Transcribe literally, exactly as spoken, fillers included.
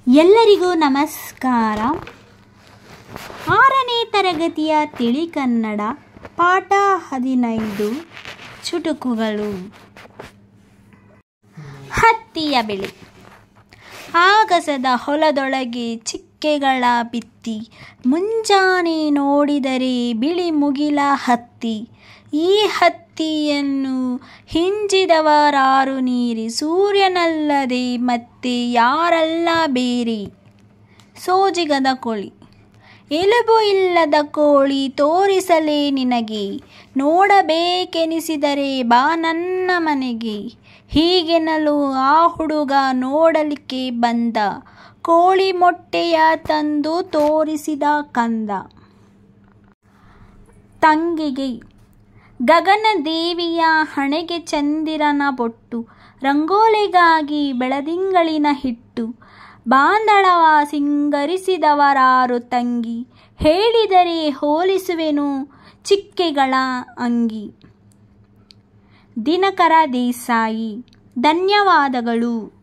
ಎಲ್ಲರಿಗೂ ನಮಸ್ಕಾರ. ಆರನೇ ತರಗತಿಯ ತಿಳಿ ಕನ್ನಡ ಪಾಠ ಹದಿನೈದು ಚುಟುಕುಗಳು. ಹತ್ತಿಯ ಬೆಳೆ. ಆಗಸದ ಹೊಲದೊಳಗೆ ಚಿಕ್ಕೆಗಳ ಬಿತ್ತಿ, ಮುಂಜಾನೆ ನೋಡಿದರೆ ಬಿಳಿ ಮುಗಿಲ ಹತ್ತಿ. ಈ ಹತ್ತಿಯನ್ನು ಹಿಂಜಿದವರಾರು ನೀರಿ, ಸೂರ್ಯನಲ್ಲದೆ ಮತ್ತೆ ಯಾರಲ್ಲ ಬೇರೆ. ಸೋಜಿಗದ ಕೋಳಿ. ಎಲುಬು ಇಲ್ಲದ ಕೋಳಿ ತೋರಿಸಲೇ ನಿನಗೆ, ನೋಡಬೇಕೆನಿಸಿದರೆ ಬಾ ನನ್ನ ಮನೆಗೆ. ಹೀಗೆನ್ನಲು ಆ ಹುಡುಗ ನೋಡಲಿಕ್ಕೆ ಬಂದ, ಕೋಳಿ ಮೊಟ್ಟೆಯ ತಂದು ತೋರಿಸಿದ ಕಂದ. ತಂಗಿಗೆ. ಗಗನದೇವಿಯ ಹಣೆಗೆ ಚಂದಿರನ ಬೊಟ್ಟು, ರಂಗೋಲಿಗಾಗಿ ಬೆಳದಿಂಗಳಿನ ಹಿಟ್ಟು. ಬಾಂದಳವ ಸಿಂಗರಿಸಿದವರಾರು ತಂಗಿ, ಹೇಳಿದರೆ ಹೋಲಿಸುವೆನು ಚಿಕ್ಕೆಗಳ ಅಂಗಿ. ದಿನಕರ ದೇಸಾಯಿ. ಧನ್ಯವಾದಗಳು.